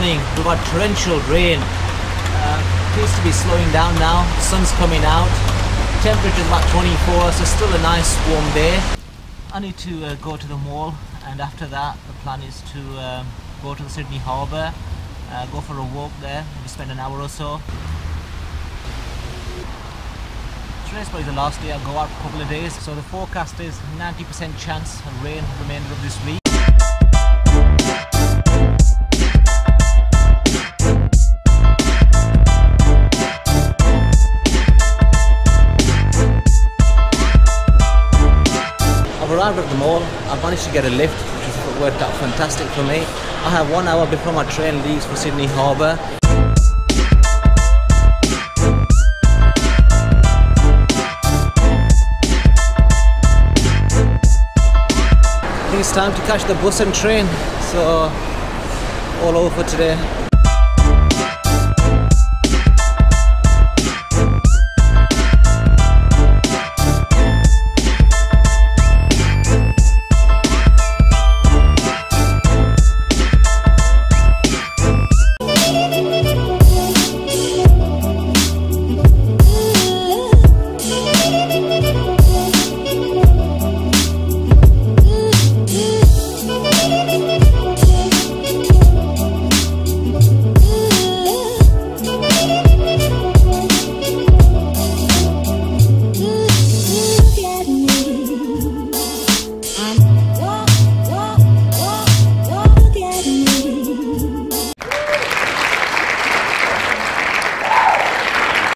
morning we've got torrential rain. Appears to be slowing down now. The sun's coming out. Temperature about 24, so still a nice warm day. I need to go to the mall, and after that the plan is to go to the Sydney Harbour, go for a walk there, maybe spend an hour or so. Today's probably the last day I'll go out for a couple of days, so the forecast is 90% chance of rain the remainder of this week. I've arrived at the mall. I've managed to get a lift, which has worked out fantastic for me. I have 1 hour before my train leaves for Sydney Harbour. I think it's time to catch the bus and train, so all over for today.